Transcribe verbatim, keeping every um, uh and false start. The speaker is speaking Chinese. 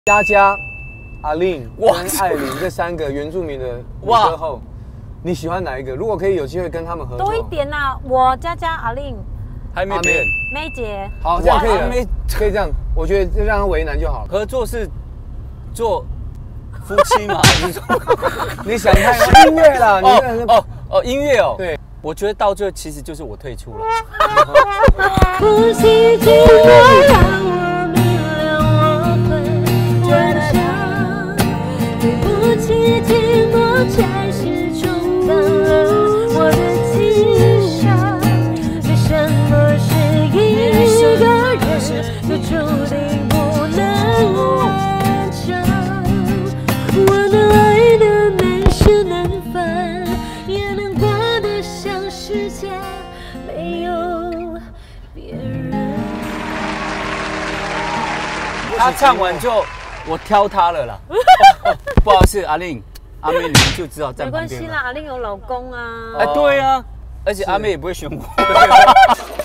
佳佳、阿令哇跟艾琳这三个原住民的女歌后，你喜欢哪一个？如果可以有机会跟他们合作， 多一点呐！我佳佳、阿令、 还没变。 梅姐， 好，这样可以了， 没可以这样。我觉得让他为难就好。 合作是做夫妻嘛？你说你想太多音乐啦，你哦真的是哦哦，音乐哦。 对， 我觉得到最后其实就是我退出了。 呼吸寂寞让我明了我会坚强，对不起寂寞才是冲淡了我的情伤。为什么是一个人就注定不能完整？我能爱的难舍难分，也能过得像世界没有别人。 他唱完就我挑他了啦。不好意思，阿令、阿妹，你们就知道站没旁边了。 关系啦，阿令有老公啊。 哎，对啊，而且阿妹也不会选我。